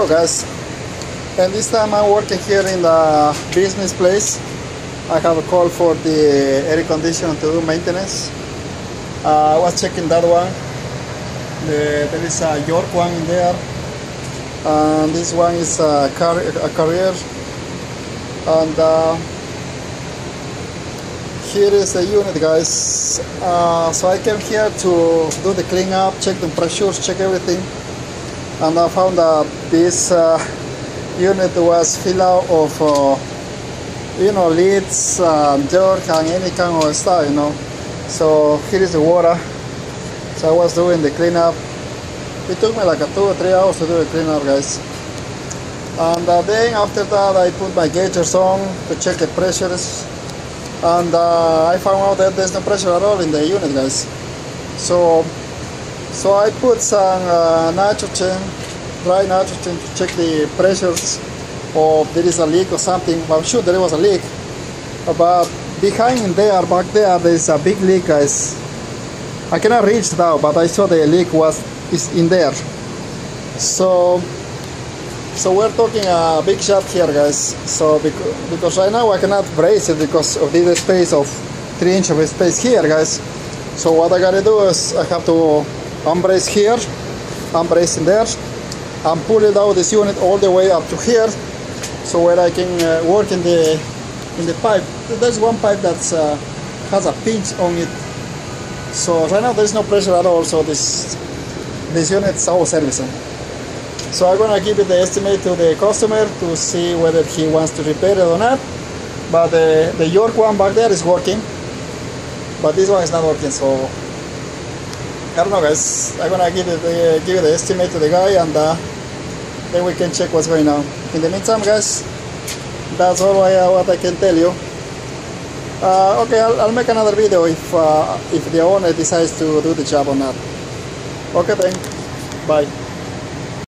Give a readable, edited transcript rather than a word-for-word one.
Hello guys, and this time I'm working here in the business place. I have a call for the air conditioner to do maintenance. I was checking that one. There is a York one in there, and this one is a Carrier, and here is the unit, guys. So I came here to do the clean up, check the pressures, check everything, and I found that this unit was filled out of leads, dirt, and any kind of stuff, So here is the water. So I was doing the cleanup. It took me like 2 or 3 hours to do the cleanup, guys. And then after that, I put my gauges on to check the pressures, and I found out that there's no pressure at all in the unit, guys. So I put some nitrogen, dry nitrogen, to check the pressures, or if there is a leak or something. I'm sure there was a leak, but behind there, back there, is a big leak, guys. I cannot reach now, but I saw the leak is in there. So we're talking a big shot here, guys. So because right now I cannot brace it because of this space of 3 inches of space here, guys. So what I gotta do is I have to unbrace here, unbrace in there, and pull it out this unit all the way up to here, so where I can work in the pipe. There's one pipe that has a pinch on it. So right now there's no pressure at all. So this unit is all servicing. So I'm gonna give it the estimate to the customer to see whether he wants to repair it or not. But the York one back there is working, but this one is not working. So I don't know, guys. I'm gonna give it the estimate to the guy, and then we can check what's going on. In the meantime, guys, that's all what I can tell you. Okay, I'll make another video if the owner decides to do the job or not. Okay, then. Bye.